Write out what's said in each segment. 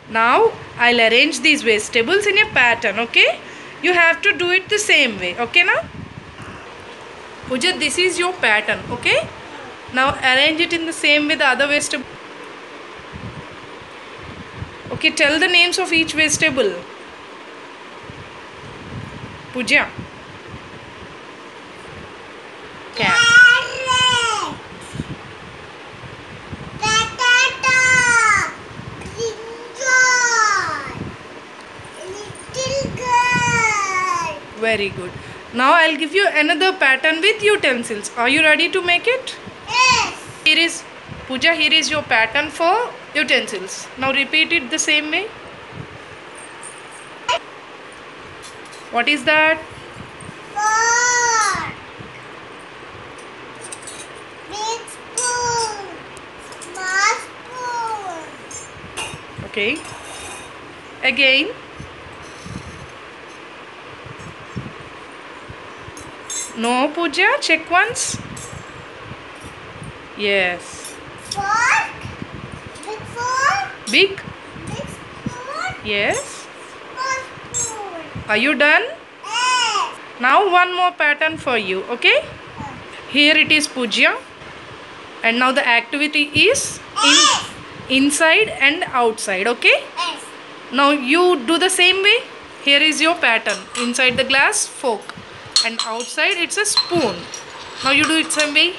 Now I'll arrange these vegetables in a pattern, okay? You have to do it the same way, okay now? Pooja, this is your pattern, okay? Now arrange it in the same way the other vegetable. Okay, tell the names of each vegetable. Pooja. Carrot, potato, brinjal, little girl. Very good. Now I'll give you another pattern with utensils. Are you ready to make it? Yes. Here is Pooja, here is your pattern for utensils. Now repeat it the same way. What is that? Fork, big spoon, small spoon. Okay. Again. No, Pooja. Check once. Yes. Fork, big fork, Big. big spoon, Yes. small spoon. Are you done? Yes. Now one more pattern for you. Okay. Here it is Pooja. And now the activity is inside and outside. Okay. Yes. Now you do the same way. Here is your pattern. Inside the glass, fork. And outside it's a spoon. Now you do it same way.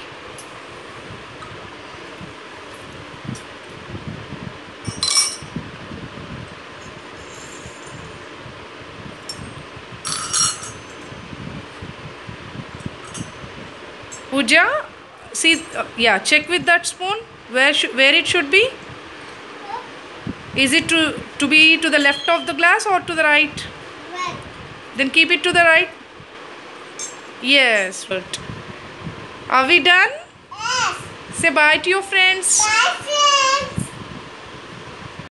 Pooja, see, yeah, check with that spoon where it should be. Is it to be to the left of the glass or to the right? Right. Then keep it to the right. Yes. Good. Are we done? Yes. Say bye to your friends. That's it.